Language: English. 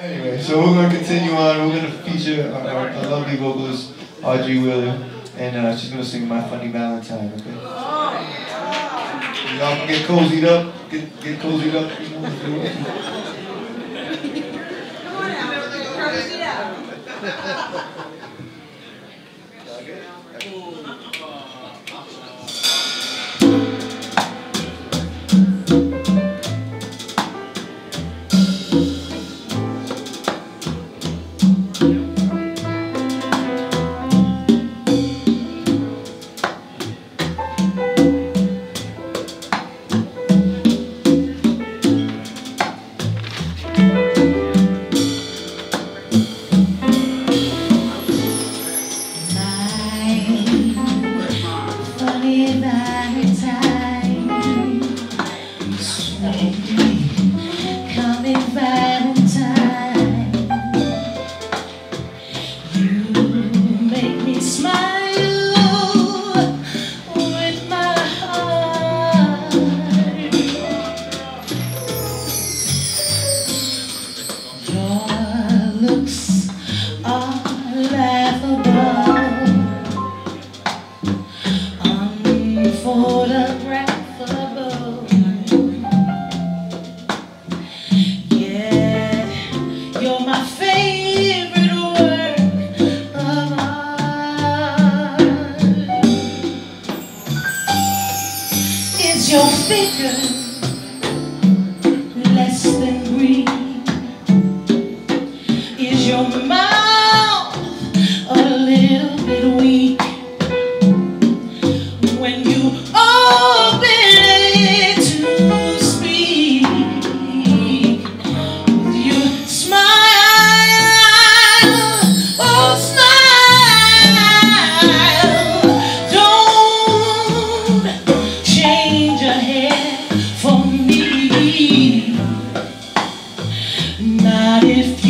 Anyway, so we're going to continue on. We're going to feature our lovely vocalist, Audrey, and she's going to sing My Funny Valentine, okay? Y'all can get cozied up, get cozied up, you know, if you want to. Come on now, cozy up. Your figure less than green? Is your mouth a little bit weak when you open it to speak? You smile, oh smile, don't change a hair for me, not if